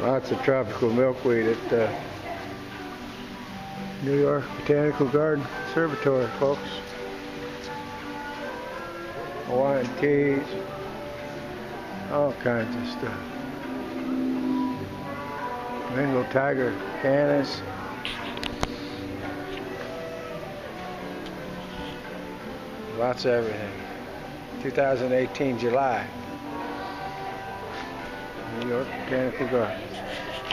Lots of tropical milkweed at the New York Botanical Garden Conservatory, folks. Hawaiian teas, all kinds of stuff. Bengal tiger canis. Lots of everything. 2018 July. New York Botanical Garden.